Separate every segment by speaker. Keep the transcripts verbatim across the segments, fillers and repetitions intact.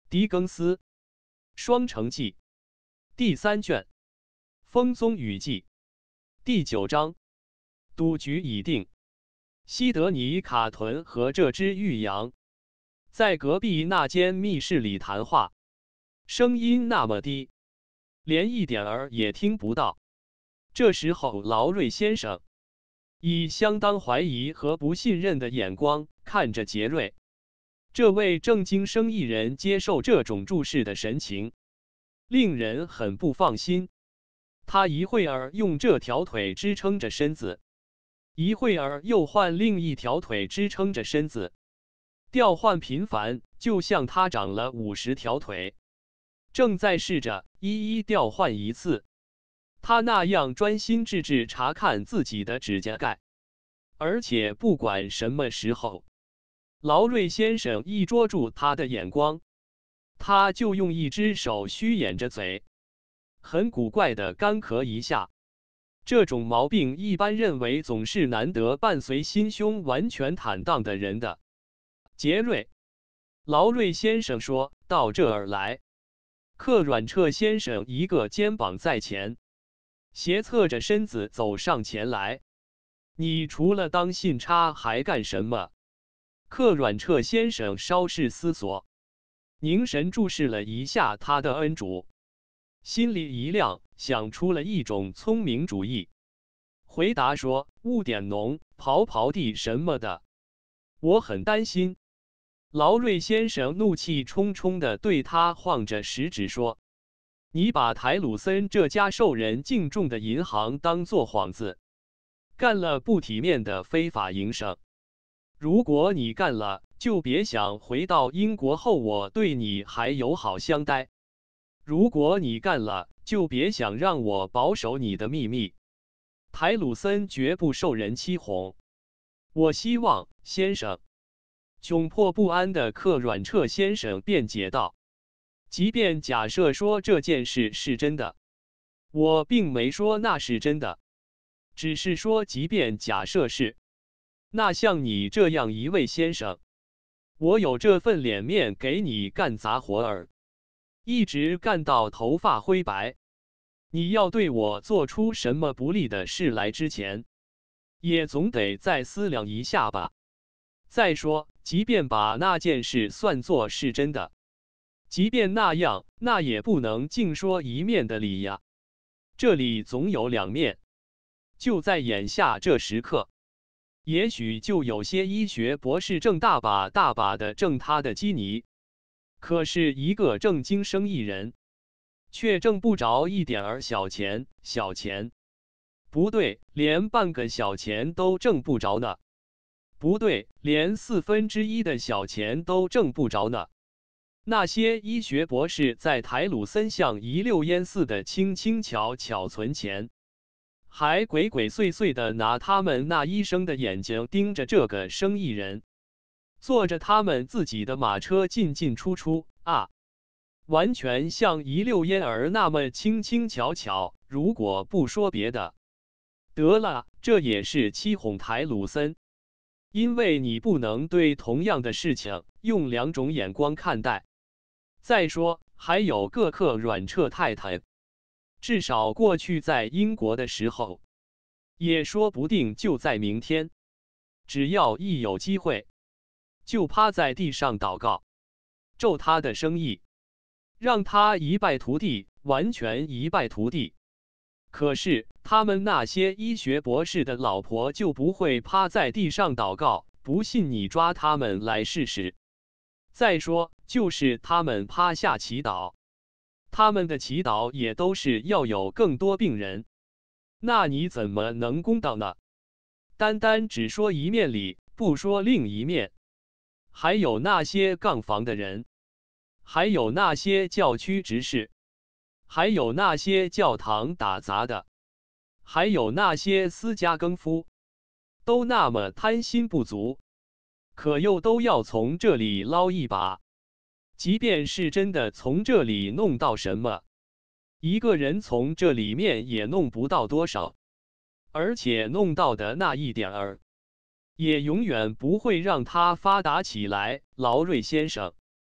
Speaker 1: 狄更斯，《双城记》第三卷，《风宗雨记》第九章，赌局已定。西德尼卡屯和这只玉羊在隔壁那间密室里谈话，声音那么低，连一点儿也听不到。这时候，劳瑞先生以相当怀疑和不信任的眼光看着杰瑞。这位正经生意人接受这种注视的神情，令人很不放心。他一会儿用这条腿支撑着身子，一会儿又换另一条腿支撑着身子，调换频繁，就像他长了五十条腿，正在试着一一调换一次。他那样专心致志查看自己的指甲盖，而且不管什么时候，劳瑞先生一捉住他的眼光，他就用一只手虚掩着嘴，很古怪的干咳一下。这种毛病一般认为总是难得伴随心胸完全坦荡的人的。杰瑞，劳瑞先生说到这儿来，克软彻先生一个肩膀在前，斜侧着身子走上前来。你除了当信差还干什么？克软彻先生稍事思索，凝神注视了一下他的恩主，心里一亮，想出了一种聪明主意，回答说：误点农、刨刨地什么的，我很担心。劳瑞先生怒气冲冲地对他晃着食指说：你把台鲁森这家受人敬重的银行当作幌子，干了不体面的非法营生。如果你干了，就别想回到英国后我对你还友好相待。如果你干了，就别想让我保守你的秘密。台鲁森绝不受人欺哄。我希望，先生。窘迫不安的克软彻先生辩解道，即便假设说这件事是真的，我并没说那是真的，只是说即便假设是，那像你这样一位先生，我有这份脸面给你干杂活儿，一直干到头发灰白。你要对我做出什么不利的事来之前，也总得再思量一下吧。再说，即便把那件事算作是真的，即便那样，那也不能净说一面的理呀。这里总有两面。就在眼下这时刻，也许就有些医学博士正大把大把的挣他的基尼，可是一个正经生意人，却挣不着一点儿小钱，小钱。不对，连半个小钱都挣不着呢。不对，连四分之一的小钱都挣不着呢。那些医学博士在台鲁森像一溜烟似的轻轻巧巧存钱，还鬼鬼祟祟的拿他们那医生的眼睛盯着这个生意人，坐着他们自己的马车进进出出啊，完全像一溜烟儿那么轻轻巧巧。如果不说别的，得了，这也是欺哄台鲁森。因为你不能对同样的事情用两种眼光看待。再说，还有个克软彻太太，至少过去在英国的时候，也说不定就在明天，只要一有机会，就趴在地上祷告，咒他的生意，让他一败涂地，完全一败涂地。可是他们那些医学博士的老婆就不会趴在地上祷告，不信你抓他们来试试。再说，就是他们趴下祈祷，他们的祈祷也都是要有更多病人，那你怎么能公道呢？单单只说一面理，不说另一面。还有那些杠房的人，还有那些教区执事，还有那些教堂打杂的，还有那些私家更夫，都那么贪心不足，可又都要从这里捞一把。即便是真的从这里弄到什么，一个人从这里面也弄不到多少，而且弄到的那一点儿，也永远不会让他发达起来。劳瑞先生，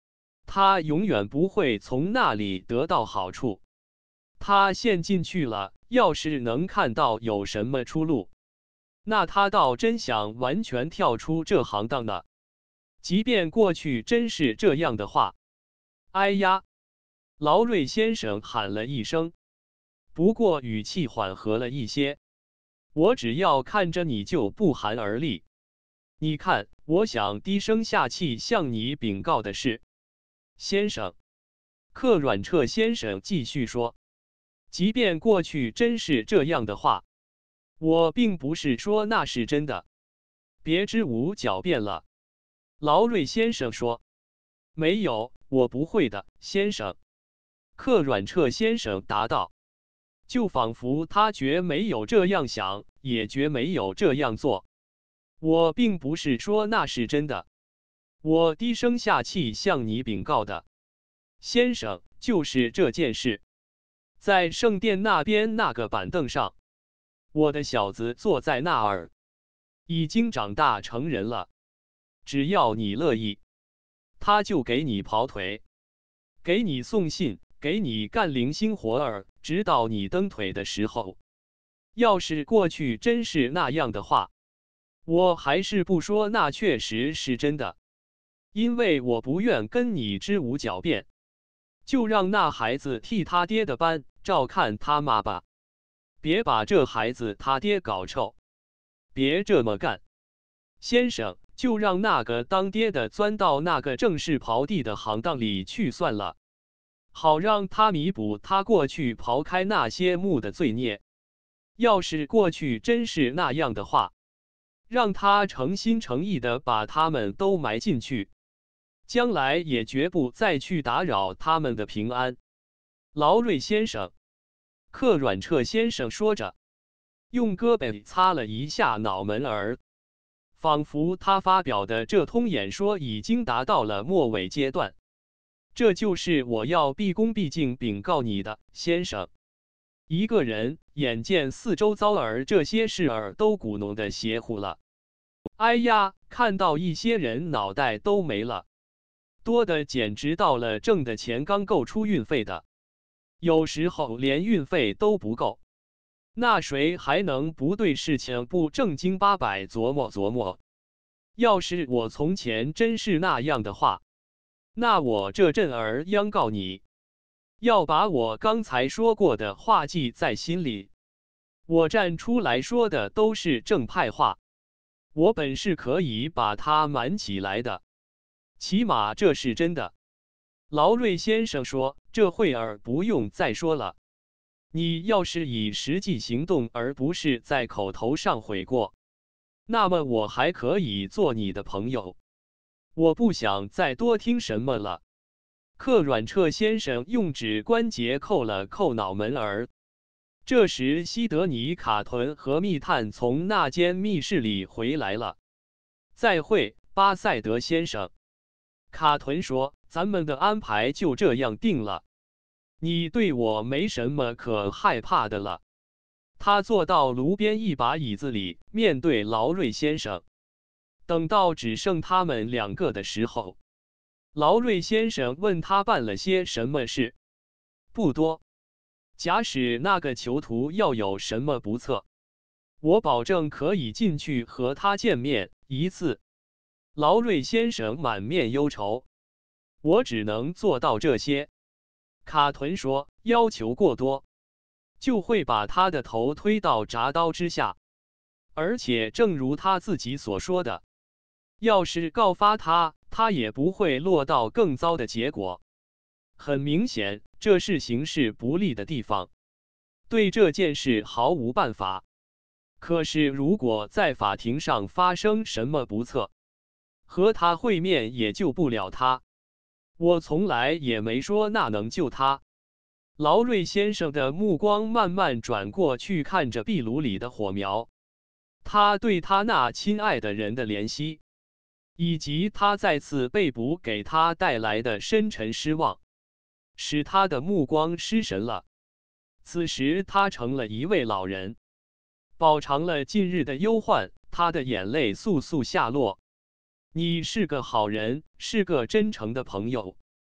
Speaker 1: 他永远不会从那里得到好处。他陷进去了，要是能看到有什么出路，那他倒真想完全跳出这行当呢。即便过去真是这样的话，哎呀！劳瑞先生喊了一声，不过语气缓和了一些。我只要看着你就不寒而栗。你看，我想低声下气向你禀告的是，先生。克软彻先生继续说，即便过去真是这样的话，我并不是说那是真的。别支吾狡辩了。劳瑞先生说，没有，我不会的，先生。克软彻先生答道，就仿佛他绝没有这样想，也绝没有这样做。我并不是说那是真的，我低声下气向你禀告的，先生，就是这件事。在圣殿那边那个板凳上，我的小子坐在那儿，已经长大成人了。只要你乐意，他就给你跑腿，给你送信，给你干零星活儿，直到你蹬腿的时候。要是过去真是那样的话，我还是不说那确实是真的，因为我不愿跟你支吾狡辩。就让那孩子替他爹的班照看他妈吧，别把这孩子他爹搞臭。别这么干，先生，就让那个当爹的钻到那个正式刨地的行当里去算了，好让他弥补他过去刨开那些墓的罪孽。要是过去真是那样的话，让他诚心诚意的把他们都埋进去，将来也绝不再去打扰他们的平安。劳瑞先生，克软彻先生说着，用胳膊擦了一下脑门儿，仿佛他发表的这通演说已经达到了末尾阶段。这就是我要毕恭毕敬禀告你的，先生。一个人眼见四周遭儿这些事儿都鼓弄得邪乎了，哎呀，看到一些人脑袋都没了，多的简直到了挣的钱刚够出运费的，有时候连运费都不够，那谁还能不对事情不正经八百琢磨琢磨？要是我从前真是那样的话，那我这阵儿央告你，要把我刚才说过的话记在心里。我站出来说的都是正派话，我本是可以把它瞒起来的，起码这是真的。劳瑞先生说，这会儿不用再说了，你要是以实际行动而不是在口头上悔过，那么我还可以做你的朋友。我不想再多听什么了。克软彻先生用指关节扣了扣脑门儿。这时西德尼卡屯和密探从那间密室里回来了。再会，巴塞德先生。卡屯说，咱们的安排就这样定了，你对我没什么可害怕的了。他坐到炉边一把椅子里，面对劳瑞先生。等到只剩他们两个的时候，劳瑞先生问他办了些什么事。不多，假使那个囚徒要有什么不测，我保证可以进去和他见面一次。劳瑞先生满面忧愁，我只能做到这些。卡屯说，要求过多，就会把他的头推到铡刀之下。而且正如他自己所说的，要是告发他，他也不会落到更糟的结果。很明显，这是形势不利的地方，对这件事毫无办法。可是如果在法庭上发生什么不测，和他会面也救不了他。我从来也没说那能救他。劳瑞先生的目光慢慢转过去，看着壁炉里的火苗，他对他那亲爱的人的怜惜，以及他再次被捕给他带来的深沉失望，使他的目光失神了。此时他成了一位老人，饱尝了近日的忧患，他的眼泪簌簌下落。你是个好人，是个真诚的朋友，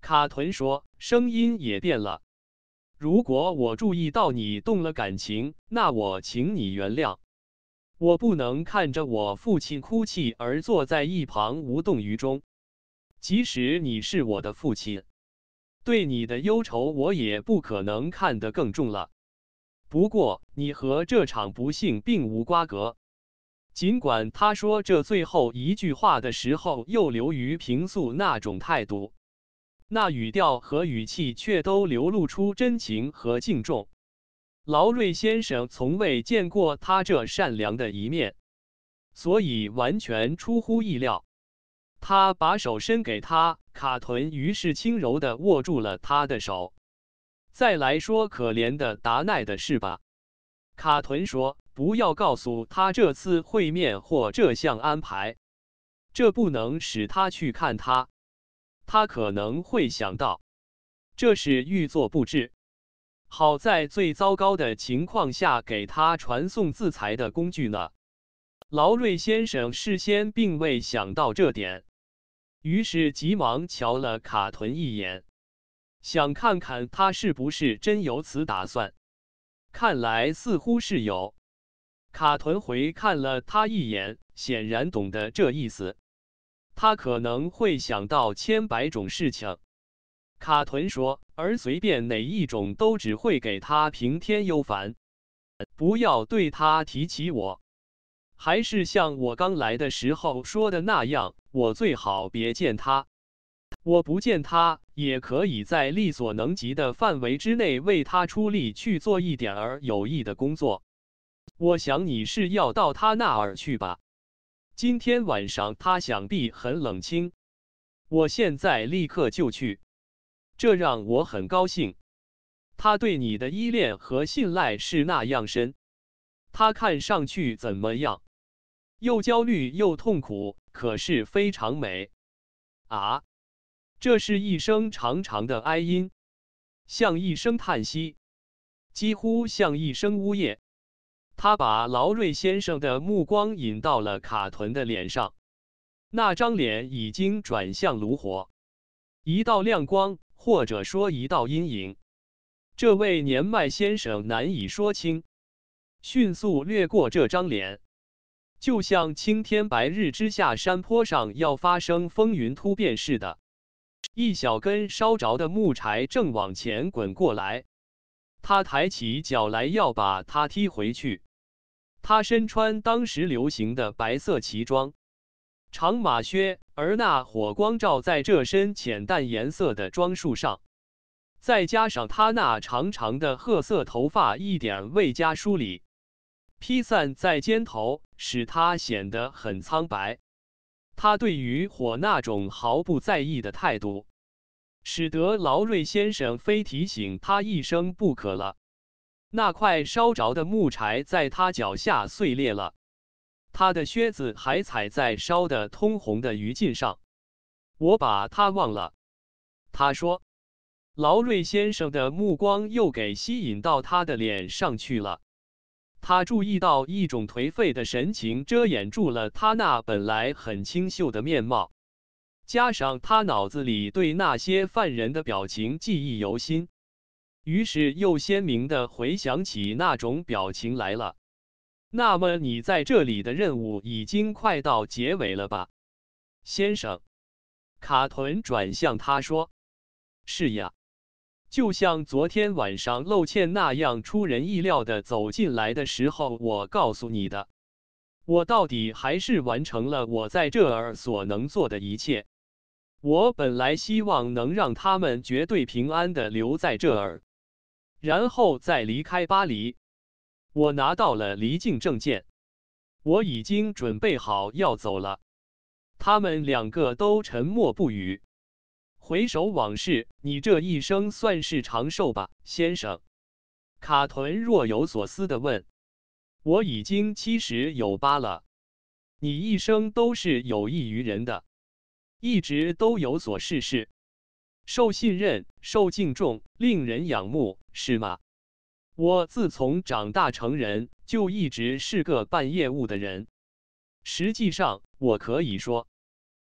Speaker 1: 卡屯说，声音也变了。如果我注意到你动了感情，那我请你原谅。我不能看着我父亲哭泣而坐在一旁无动于衷。即使你是我的父亲，对你的忧愁我也不可能看得更重了。不过，你和这场不幸并无瓜葛。尽管他说这最后一句话的时候又流于平素那种态度，那语调和语气却都流露出真情和敬重。劳瑞先生从未见过他这善良的一面，所以完全出乎意料。他把手伸给他，卡屯于是轻柔地握住了他的手。再来说可怜的达奈的事吧，卡屯说，不要告诉他这次会面或这项安排，这不能使他去看他。他可能会想到，这是预作布置。好在最糟糕的情况下给他传送自裁的工具呢。劳瑞先生事先并未想到这点，于是急忙瞧了卡屯一眼，想看看他是不是真有此打算。看来似乎是有。卡屯回看了他一眼，显然懂得这意思。他可能会想到千百种事情。卡屯说，而随便哪一种都只会给他平添忧烦。不要对他提起我，还是像我刚来的时候说的那样，我最好别见他。我不见他，也可以在力所能及的范围之内为他出力去做一点儿有益的工作。我想你是要到他那儿去吧？今天晚上他想必很冷清。我现在立刻就去。这让我很高兴。他对你的依恋和信赖是那样深。他看上去怎么样？又焦虑又痛苦，可是非常美。啊，这是一声长长的哀音，像一声叹息，几乎像一声呜咽。他把劳瑞先生的目光引到了卡屯的脸上，那张脸已经转向炉火，一道亮光，或者说一道阴影。这位年迈先生难以说清，迅速掠过这张脸，就像青天白日之下山坡上要发生风云突变似的。一小根烧着的木柴正往前滚过来，他抬起脚来要把它踢回去。他身穿当时流行的白色旗装，长马靴，而那火光照在这身浅淡颜色的装束上，再加上他那长长的褐色头发一点未加梳理，披散在肩头，使他显得很苍白。他对于火那种毫不在意的态度，使得劳瑞先生非提醒他一声不可了。那块烧着的木柴在他脚下碎裂了，他的靴子还踩在烧得通红的余烬上。我把他忘了，他说。劳瑞先生的目光又给吸引到他的脸上去了。他注意到一种颓废的神情遮掩住了他那本来很清秀的面貌，加上他脑子里对那些犯人的表情记忆犹新，于是又鲜明地回想起那种表情来了。那么你在这里的任务已经快到结尾了吧，先生？卡屯转向他说。是呀。就像昨天晚上露茜那样出人意料的走进来的时候我告诉你的，我到底还是完成了我在这儿所能做的一切。我本来希望能让他们绝对平安地留在这儿，然后再离开巴黎。我拿到了离境证件，我已经准备好要走了。他们两个都沉默不语。回首往事，你这一生算是长寿吧，先生？卡屯若有所思地问。我已经七十有八了。你一生都是有益于人的，一直都有所事事，受信任，受敬重，令人仰慕，是吗？我自从长大成人，就一直是个办业务的人。实际上，我可以说，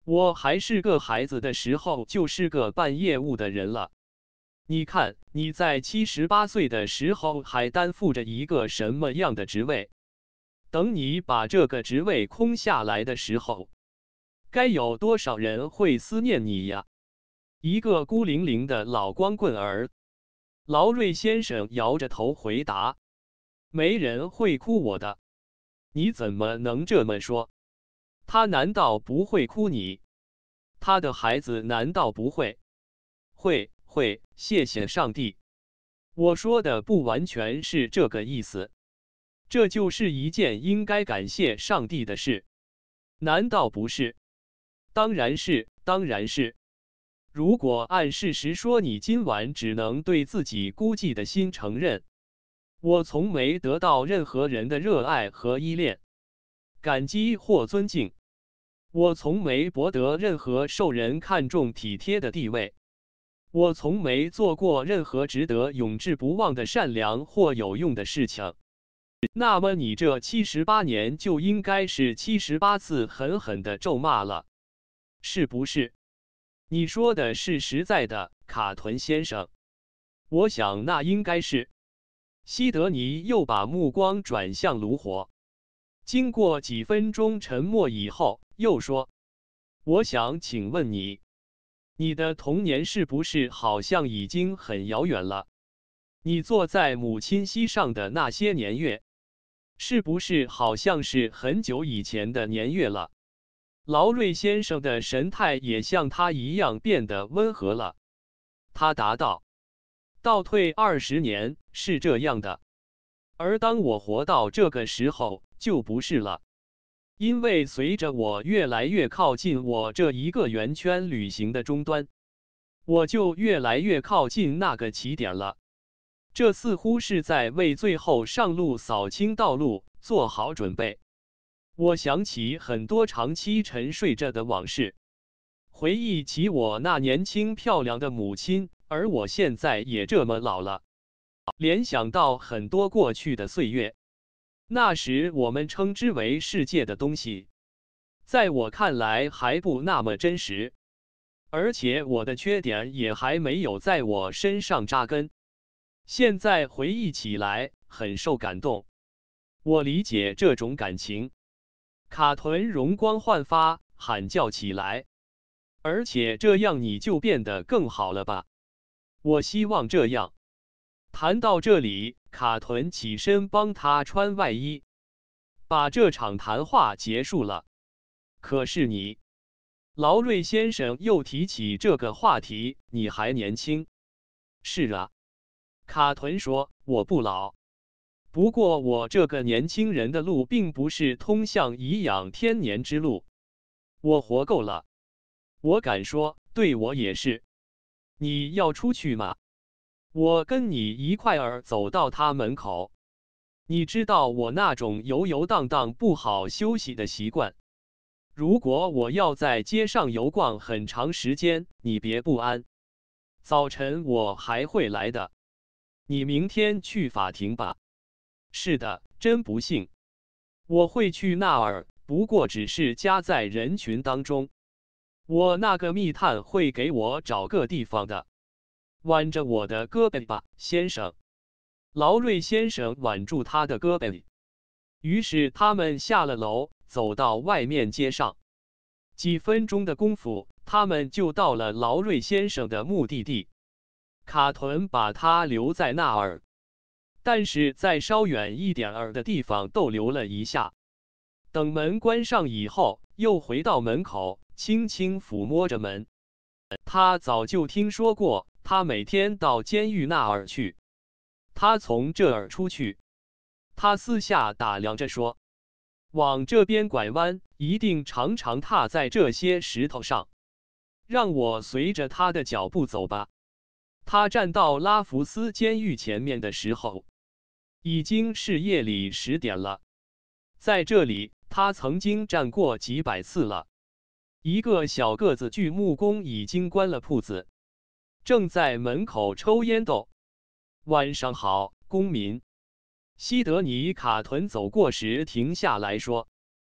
Speaker 1: 我还是个孩子的时候，就是个办业务的人了。你看你在七十八岁的时候还担负着一个什么样的职位？等你把这个职位空下来的时候，该有多少人会思念你呀？一个孤零零的老光棍儿。劳瑞先生摇着头回答：“没人会哭我的。你怎么能这么说？他难道不会哭你？他的孩子难道不会？会会，谢谢上帝。我说的不完全是这个意思。这就是一件应该感谢上帝的事，难道不是？当然是，当然是。如果按事实说，你今晚只能对自己孤寂的心承认，我从没得到任何人的热爱和依恋、感激或尊敬。我从没博得任何受人看重体贴的地位。我从没做过任何值得永志不忘的善良或有用的事情。那么你这七十八年就应该是七十八次狠狠的咒骂了，是不是？你说的是实在的，卡顿先生。我想那应该是。西德尼又把目光转向炉火，经过几分钟沉默以后，又说：“我想请问你，你的童年是不是好像已经很遥远了？你坐在母亲膝上的那些年月，是不是好像是很久以前的年月了？”劳瑞先生的神态也像他一样变得温和了。他答道：“倒退二十年是这样的，而当我活到这个时候，就不是了。因为随着我越来越靠近我这一个圆圈旅行的终端，我就越来越靠近那个起点了。这似乎是在为最后上路扫清道路做好准备。”我想起很多长期沉睡着的往事，回忆起我那年轻漂亮的母亲，而我现在也这么老了。联想到很多过去的岁月，那时我们称之为世界的东西，在我看来还不那么真实，而且我的缺点也还没有在我身上扎根。现在回忆起来，很受感动。我理解这种感情。卡顿容光焕发，喊叫起来。而且这样你就变得更好了吧？我希望这样。谈到这里，卡顿起身帮他穿外衣，把这场谈话结束了。可是你，劳瑞先生又提起这个话题，你还年轻。是啊，卡顿说，我不老。不过我这个年轻人的路并不是通向颐养天年之路，我活够了。我敢说，对我也是。你要出去吗？我跟你一块儿走到他门口。你知道我那种游游荡荡不好休息的习惯。如果我要在街上游逛很长时间，你别不安。早晨我还会来的。你明天去法庭吧。是的，真不幸，我会去那儿，不过只是夹在人群当中。我那个密探会给我找个地方的。挽着我的胳膊吧，先生。劳瑞先生挽住他的胳膊。于是他们下了楼，走到外面街上。几分钟的功夫，他们就到了劳瑞先生的目的地。卡顿把他留在那儿。但是在稍远一点儿的地方逗留了一下，等门关上以后，又回到门口，轻轻抚摸着门。他早就听说过，他每天到监狱那儿去。他从这儿出去，他私下打量着说：“往这边拐弯，一定常常踏在这些石头上。让我随着他的脚步走吧。”他站到拉福斯监狱前面的时候，已经是夜里十点了。在这里，他曾经站过几百次了。一个小个子锯木工已经关了铺子，正在门口抽烟斗。晚上好，公民。西德尼·卡顿走过时停下来说：“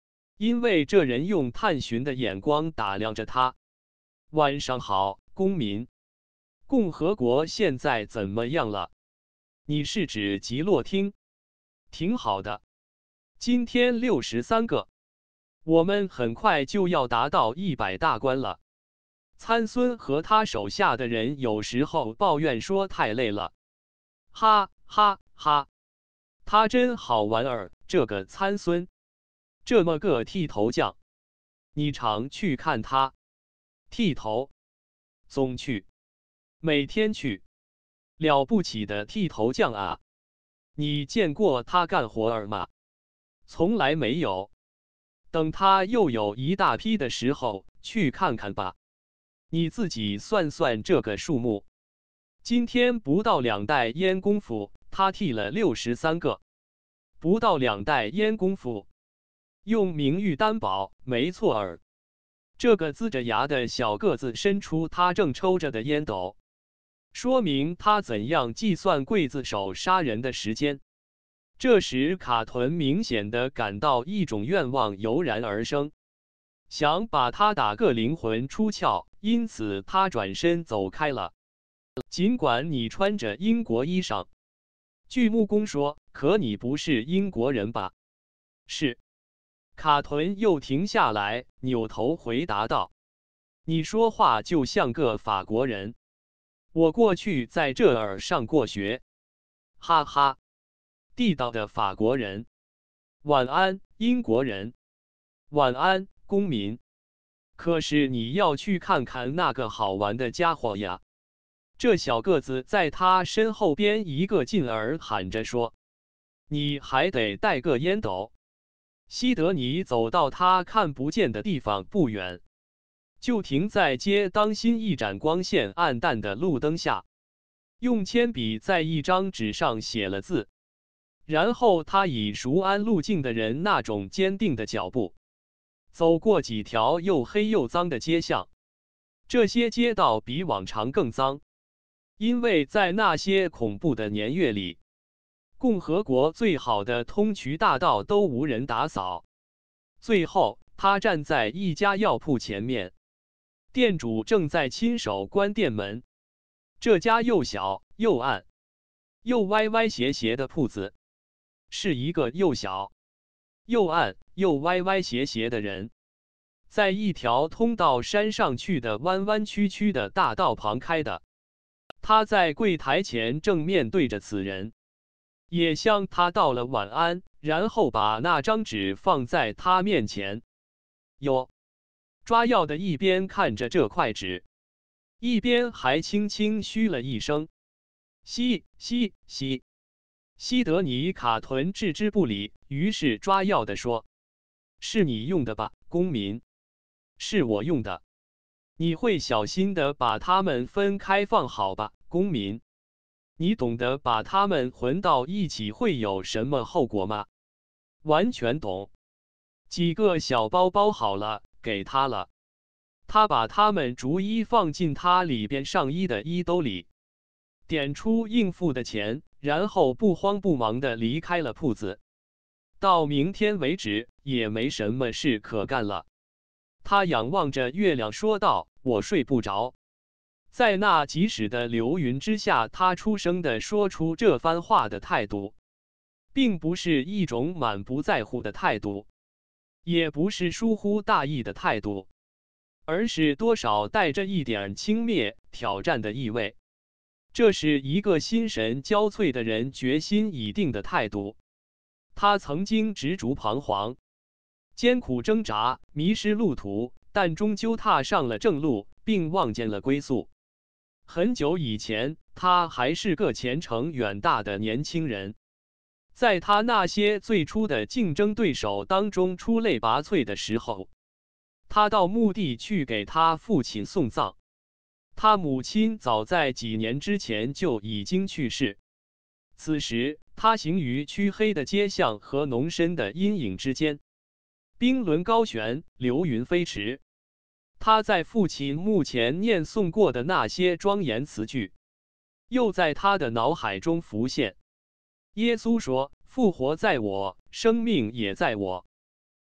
Speaker 1: 因为这人用探寻的眼光打量着他。晚上好，公民。共和国现在怎么样了？你是指吉洛汀？挺好的。今天六十三个，我们很快就要达到一百大关了。参孙和他手下的人有时候抱怨说太累了。哈哈哈，他真好玩儿，这个参孙，这么个剃头匠，你常去看他剃头？总去，每天去，了不起的剃头匠啊！你见过他干活儿吗？从来没有。等他又有一大批的时候，去看看吧。你自己算算这个数目，今天不到两袋烟功夫，他剃了六十三个。不到两袋烟功夫，用名誉担保，没错儿。这个龇着牙的小个子伸出他正抽着的烟斗，说明他怎样计算刽子手杀人的时间。这时卡屯明显的感到一种愿望油然而生，想把他打个灵魂出窍，因此他转身走开了。尽管你穿着英国衣裳，据木工说，可你不是英国人吧？是。卡屯又停下来，扭头回答道：“你说话就像个法国人。我过去在这儿上过学。”哈哈，地道的法国人。晚安，英国人。晚安，公民。可是你要去看看那个好玩的家伙呀！这小个子在他身后边一个劲儿喊着说：“你还得带个烟斗。”西德尼走到他看不见的地方不远，就停在街当心一盏光线暗淡的路灯下，用铅笔在一张纸上写了字，然后他以熟谙路径的人那种坚定的脚步，走过几条又黑又脏的街巷。这些街道比往常更脏，因为在那些恐怖的年月里，共和国最好的通衢大道都无人打扫。最后，他站在一家药铺前面，店主正在亲手关店门。这家又小又暗又歪歪斜斜的铺子，是一个又小又暗又歪歪斜斜的人，在一条通到山上去的弯弯曲曲的大道旁开的。他在柜台前正面对着此人，也向他道了晚安，然后把那张纸放在他面前。哟，抓药的一边看着这块纸，一边还轻轻嘘了一声：“西西西。”西德尼卡屯置之不理，于是抓药的说：“是你用的吧，公民？”“是我用的。”“你会小心的把它们分开放好吧，公民？你懂得把它们混到一起会有什么后果吗？”“完全懂。”“几个小包包好了，给他了。”他把它们逐一放进他里边上衣的衣兜里，点出应付的钱，然后不慌不忙地离开了铺子。到明天为止也没什么事可干了。他仰望着月亮说道：“我睡不着。”在那即使的流云之下，他出声地说出这番话的态度，并不是一种满不在乎的态度，也不是疏忽大意的态度，而是多少带着一点轻蔑、挑战的意味。这是一个心神交瘁的人决心已定的态度。他曾经执着彷徨，艰苦挣扎，迷失路途，但终究踏上了正路，并望见了归宿。很久以前，他还是个前程远大的年轻人，在他那些最初的竞争对手当中出类拔萃的时候，他到墓地去给他父亲送葬。他母亲早在几年之前就已经去世。此时，他行于黢黑的街巷和浓深的阴影之间，冰轮高悬，流云飞驰。他在父亲墓前念诵过的那些庄严词句，又在他的脑海中浮现。耶稣说：“复活在我，生命也在我。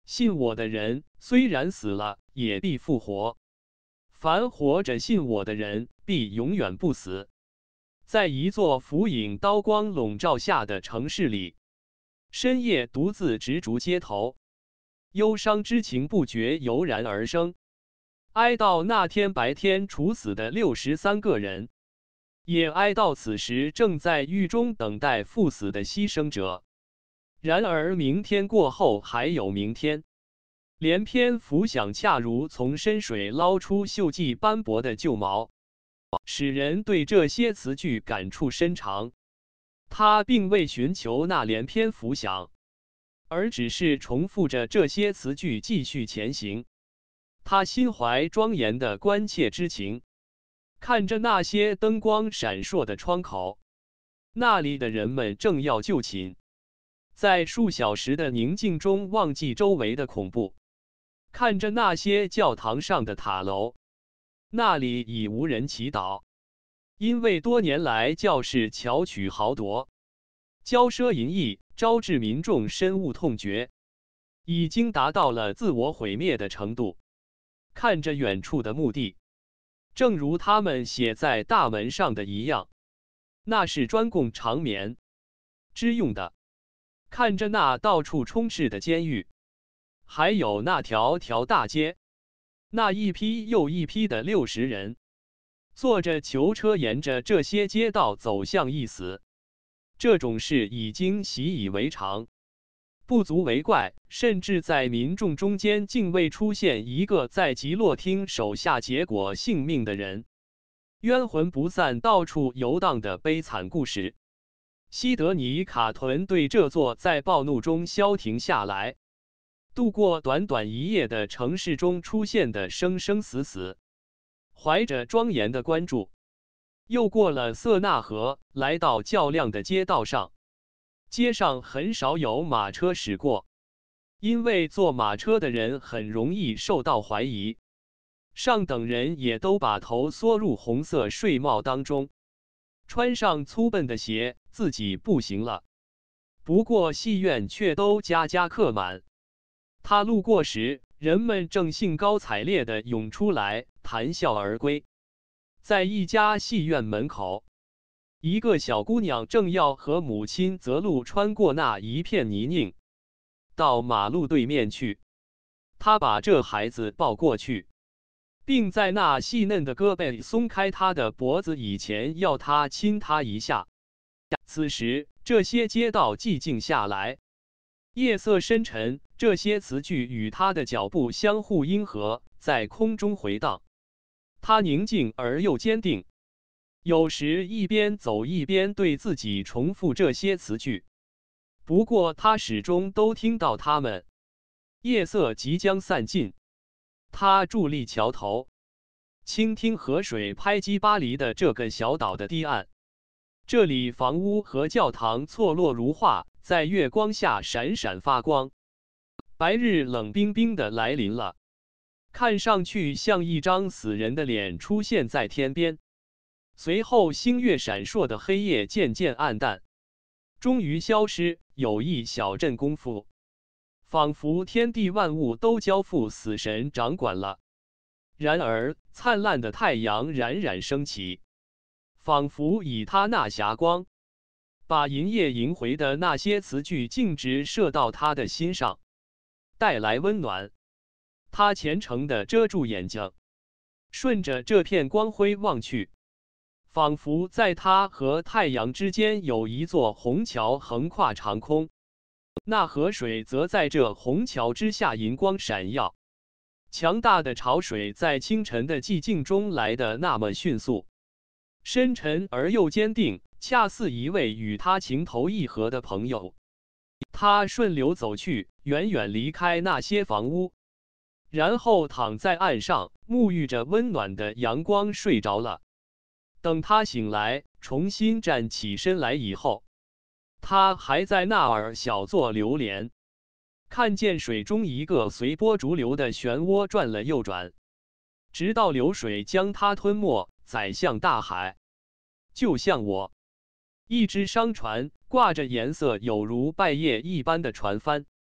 Speaker 1: 信我的人，虽然死了，也必复活；凡活着信我的人，必永远不死。在一座浮影刀光笼罩下的城市里，深夜独自执着街头，忧伤之情不觉油然而生，哀悼那天白天处死的六十三个人，也哀悼此时正在狱中等待赴死的牺牲者。然而明天过后还有明天。连篇浮想恰如从深水捞出锈迹斑驳的旧毛，使人对这些词句感触深长。他并未寻求那连篇浮想，而只是重复着这些词句继续前行。他心怀庄严的关切之情，看着那些灯光闪烁的窗口，那里的人们正要就寝，在数小时的宁静中忘记周围的恐怖。看着那些教堂上的塔楼，那里已无人祈祷，因为多年来教士巧取豪夺，骄奢淫逸，招致民众深恶痛绝，已经达到了自我毁灭的程度。看着远处的墓地，正如他们写在大门上的一样，那是专供长眠之用的。看着那到处充斥的监狱，还有那条条大街，那一批又一批的六十人，坐着囚车沿着这些街道走向一死。这种事已经习以为常，不足为怪，甚至在民众中间竟未出现一个在极乐厅手下结果性命的人，冤魂不散到处游荡的悲惨故事。西德尼·卡屯对这座在暴怒中消停下来，度过短短一夜的城市中出现的生生死死，怀着庄严的关注，又过了瑟纳河，来到较亮的街道上。街上很少有马车驶过，因为坐马车的人很容易受到怀疑。上等人也都把头缩入红色睡帽当中，穿上粗笨的鞋，自己步行了。不过戏院却都家家客满。他路过时，人们正兴高采烈地涌出来，谈笑而归。在一家戏院门口，一个小姑娘正要和母亲择路穿过那一片泥泞，到马路对面去。她把这孩子抱过去，并在那细嫩的胳膊松开他的脖子以前，要他亲他一下。此时，这些街道寂静下来，夜色深沉，这些词句与他的脚步相互应和，在空中回荡。他宁静而又坚定，有时一边走一边对自己重复这些词句。不过他始终都听到它们。夜色即将散尽，他伫立桥头，倾听河水拍击巴黎的这个小岛的堤岸。这里房屋和教堂错落如画，在月光下闪闪发光。白日冷冰冰的来临了，看上去像一张死人的脸出现在天边。随后星月闪烁的黑夜渐渐暗淡，终于消失，有一小阵功夫，仿佛天地万物都交付死神掌管了。然而灿烂的太阳冉冉升起，仿佛以他那霞光，把银夜迎回的那些词句径直射到他的心上，带来温暖。他虔诚地遮住眼睛，顺着这片光辉望去，仿佛在他和太阳之间有一座虹桥横跨长空，那河水则在这虹桥之下银光闪耀。强大的潮水在清晨的寂静中来得那么迅速，深沉而又坚定，恰似一位与他情投意合的朋友。他顺流走去，远远离开那些房屋，然后躺在岸上，沐浴着温暖的阳光睡着了。等他醒来，重新站起身来以后，他还在那儿小坐流连，看见水中一个随波逐流的漩涡转了又转，直到流水将它吞没，载向大海。就像我，一只商船挂着颜色有如败叶一般的船帆，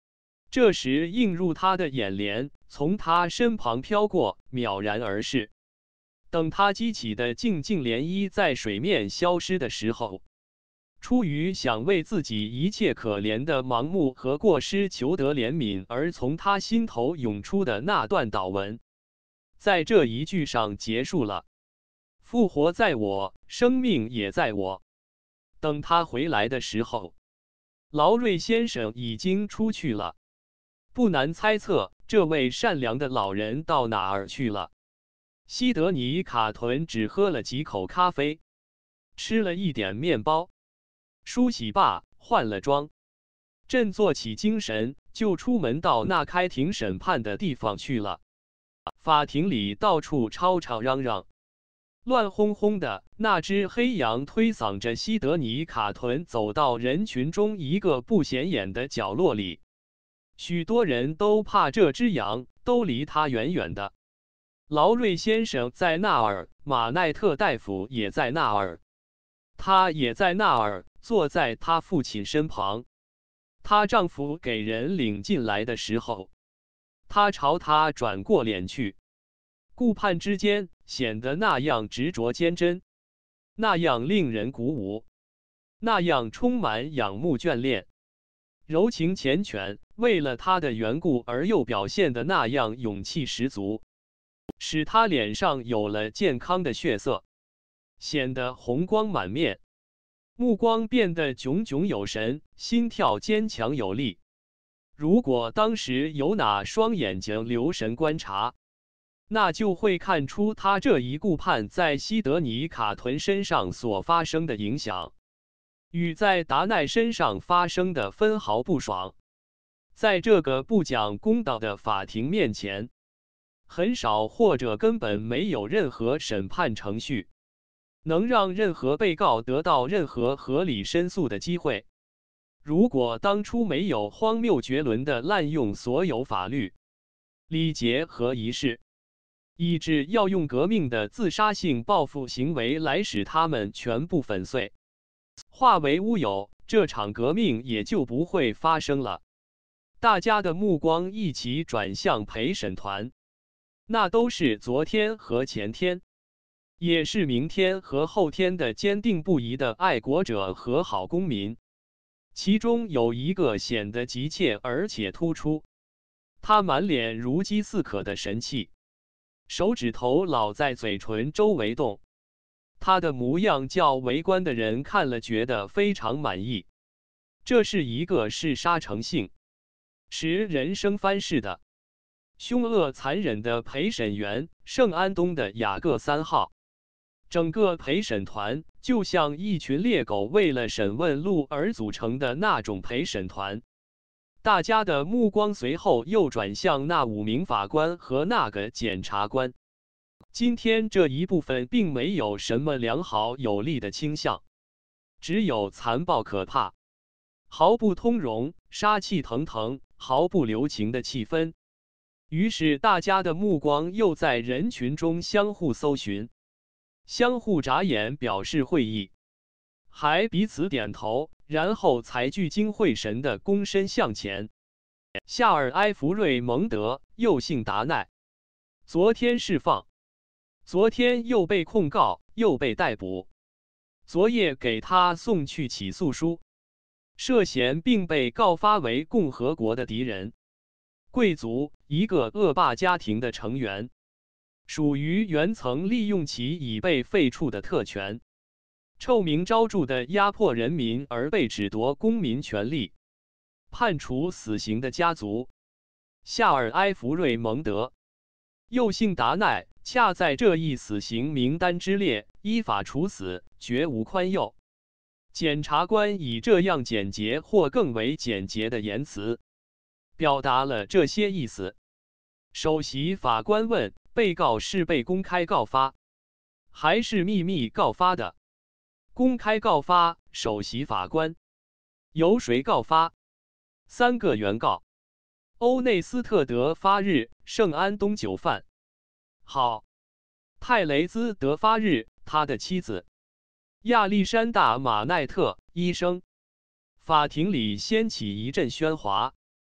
Speaker 1: 这时映入他的眼帘，从他身旁飘过，渺然而逝。等他激起的静静涟漪在水面消失的时候，出于想为自己一切可怜的盲目和过失求得怜悯而从他心头涌出的那段祷文，在这一句上结束了。复活在我，生命也在我。等他回来的时候，劳瑞先生已经出去了。不难猜测，这位善良的老人到哪儿去了。西德尼·卡顿只喝了几口咖啡，吃了一点面包，梳洗罢，换了装，振作起精神，就出门到那开庭审判的地方去了。法庭里到处吵吵嚷嚷，乱哄哄的。那只黑羊推搡着西德尼·卡顿走到人群中一个不显眼的角落里，许多人都怕这只羊，都离他远远的。劳瑞先生在那儿，马奈特大夫也在那儿，她也在那儿，坐在她父亲身旁。她丈夫给人领进来的时候，她朝他转过脸去，顾盼之间显得那样执着坚贞，那样令人鼓舞，那样充满仰慕眷恋，柔情缱绻，为了他的缘故而又表现的那样勇气十足，使他脸上有了健康的血色，显得红光满面，目光变得炯炯有神，心跳坚强有力。如果当时有哪双眼睛留神观察，那就会看出他这一顾盼在西德尼·卡顿身上所发生的影响，与在达奈身上发生的分毫不爽。在这个不讲公道的法庭面前，很少或者根本没有任何审判程序能让任何被告得到任何合理申诉的机会。如果当初没有荒谬绝伦的滥用所有法律、礼节和仪式，以致要用革命的自杀性报复行为来使他们全部粉碎，化为乌有，这场革命也就不会发生了。大家的目光一起转向陪审团，那都是昨天和前天，也是明天和后天的坚定不移的爱国者和好公民。其中有一个显得急切而且突出，他满脸如饥似渴的神气，手指头老在嘴唇周围动，他的模样叫围观的人看了觉得非常满意。这是一个嗜杀成性、使人生翻式的凶恶残忍的陪审员，圣安东的雅各三号。整个陪审团就像一群猎狗为了审问鹿而组成的那种陪审团。大家的目光随后又转向那五名法官和那个检察官。今天这一部分并没有什么良好有力的倾向，只有残暴可怕、毫不通融、杀气腾腾、毫不留情的气氛。于是大家的目光又在人群中相互搜寻，相互眨眼表示会意，还彼此点头，然后才聚精会神地躬身向前。夏尔·埃弗瑞蒙德，又姓达奈，昨天释放，昨天又被控告，又被逮捕，昨夜给他送去起诉书，涉嫌并被告发为共和国的敌人、贵族，一个恶霸家庭的成员，属于原曾利用其已被废黜的特权，臭名昭著的压迫人民而被褫夺公民权利、判处死刑的家族。夏尔·埃弗瑞蒙德，又姓达奈，恰在这一死刑名单之列，依法处死，绝无宽宥。检察官以这样简洁或更为简洁的言辞表达了这些意思。首席法官问：被告是被公开告发，还是秘密告发的？公开告发。首席法官：由谁告发？三个原告。欧内斯特德发日，圣安东酒贩。好。泰雷兹德发日，他的妻子。亚历山大马奈特，医生。法庭里掀起一阵喧哗。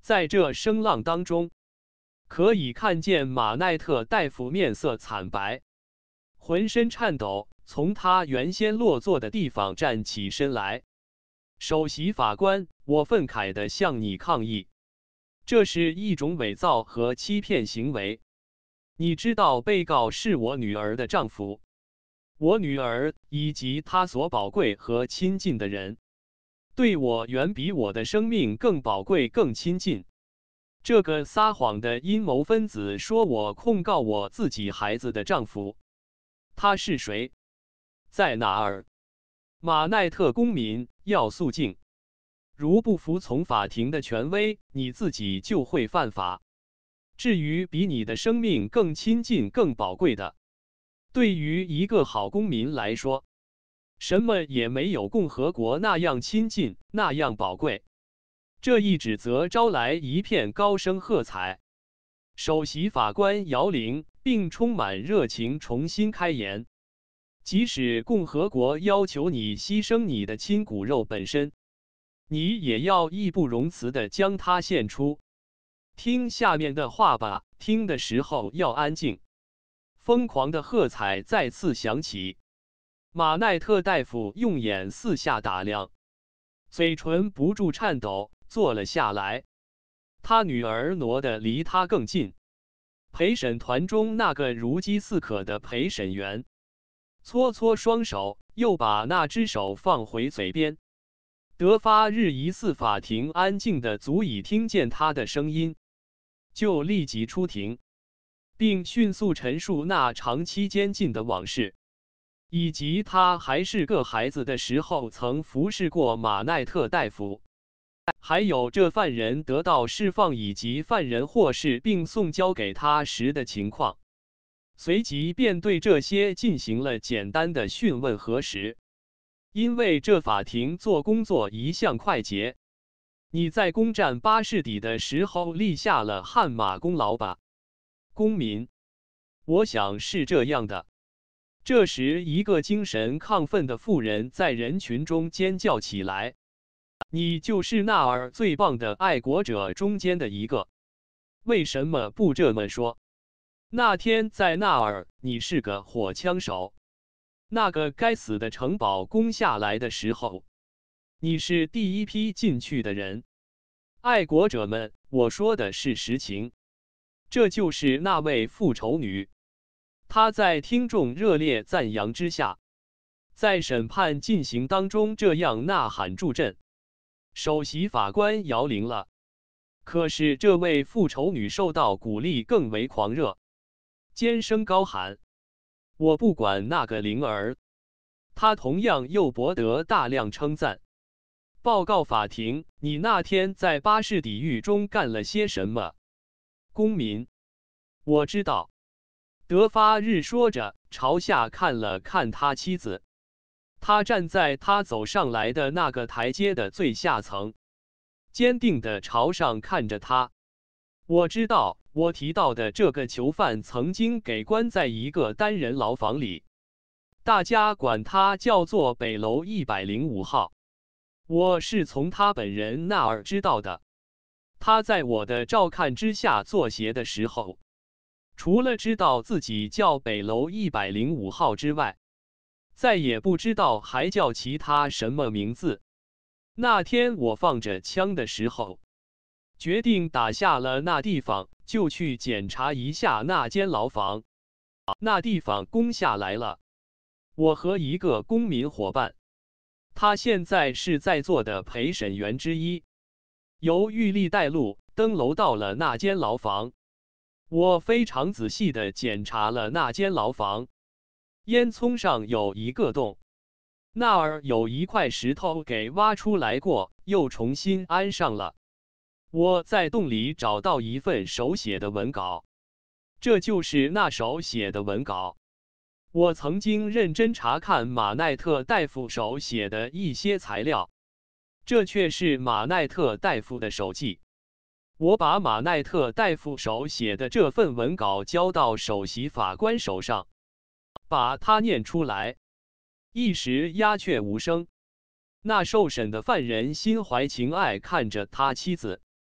Speaker 1: 在这声浪当中，可以看见马奈特大夫面色惨白，浑身颤抖，从他原先落座的地方站起身来。首席法官，我愤慨地向你抗议，这是一种伪造和欺骗行为。你知道被告是我女儿的丈夫，我女儿以及她所宝贵和亲近的人，对我远比我的生命更宝贵、更亲近。这个撒谎的阴谋分子说我控告我自己孩子的丈夫，他是谁？在哪儿？马奈特公民要肃静，如不服从法庭的权威，你自己就会犯法。至于比你的生命更亲近、更宝贵的，对于一个好公民来说，什么也没有共和国那样亲近，那样宝贵。这一指责招来一片高声喝彩。首席法官摇铃，并充满热情重新开言。即使共和国要求你牺牲你的亲骨肉本身，你也要义不容辞地将它献出。听下面的话吧，听的时候要安静。疯狂的喝彩再次响起。马奈特大夫用眼四下打量，嘴唇不住颤抖，坐了下来。他女儿挪得离他更近。陪审团中那个如饥似渴的陪审员搓搓双手，又把那只手放回嘴边。德发日疑似法庭安静的足以听见他的声音，就立即出庭，并迅速陈述那长期监禁的往事，以及他还是个孩子的时候曾服侍过马奈特大夫，还有这犯人得到释放以及犯人获释并送交给他时的情况。随即便对这些进行了简单的讯问核实。因为这法庭做工作一向快捷，你在攻占巴士底的时候立下了汗马功劳吧，公民？我想是这样的。这时，一个精神亢奋的妇人在人群中尖叫起来：“你就是那儿最棒的爱国者中间的一个！为什么不这么说？那天在那儿，你是个火枪手。那个该死的城堡攻下来的时候，你是第一批进去的人。爱国者们，我说的是实情。这就是那位复仇女。”她在听众热烈赞扬之下，在审判进行当中这样呐喊助阵。首席法官摇铃了。可是这位复仇女受到鼓励更为狂热，尖声高喊：“我不管那个灵儿！”她同样又博得大量称赞。报告法庭，你那天在巴士底狱中干了些什么？公民，我知道。德发日说着，朝下看了看他妻子。他站在他走上来的那个台阶的最下层，坚定地朝上看着他。我知道，我提到的这个囚犯曾经给关在一个单人牢房里，大家管他叫做北楼一百零五号。我是从他本人那儿知道的。他在我的照看之下做鞋的时候，除了知道自己叫北楼一百零五号之外，再也不知道还叫其他什么名字。那天我放着枪的时候，决定打下了那地方，就去检查一下那间牢房。那地方攻下来了，我和一个公民伙伴，他现在是在座的陪审员之一，由玉立带路登楼到了那间牢房。我非常仔细地检查了那间牢房，烟囱上有一个洞，那儿有一块石头给挖出来过，又重新安上了。我在洞里找到一份手写的文稿，这就是那手写的文稿。我曾经认真查看马奈特大夫手写的一些材料，这却是马奈特大夫的手记。我把马奈特大夫手写的这份文稿交到首席法官手上，把它念出来。一时鸦雀无声。那受审的犯人心怀情爱看着他妻子，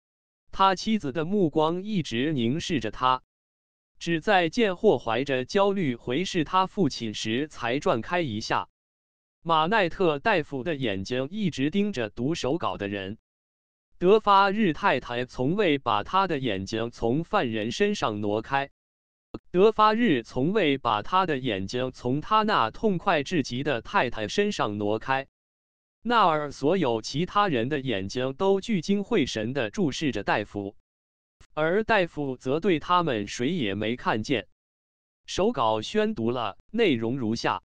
Speaker 1: 他妻子的目光一直凝视着他，只在见或怀着焦虑回视他父亲时才转开一下。马奈特大夫的眼睛一直盯着读手稿的人。德发日太太从未把他的眼睛从犯人身上挪开。德发日从未把他的眼睛从他那痛快至极的太太身上挪开。那儿所有其他人的眼睛都聚精会神地注视着大夫，而大夫则对他们谁也没看见。手稿宣读了，内容如下：